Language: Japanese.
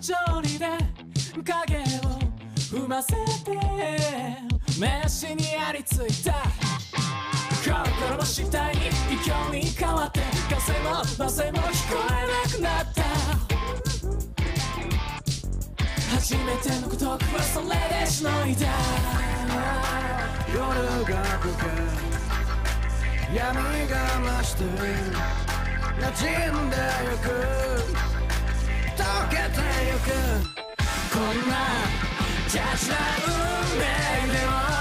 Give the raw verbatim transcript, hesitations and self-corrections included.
調理で影を踏ませて飯にありついた心の死体に異教に変わって風も風も聞こえなくなった初めての孤独はそれでしのいだ夜が更け闇が増して馴染んでゆく溶けてゆくこんなキャッチな運命でも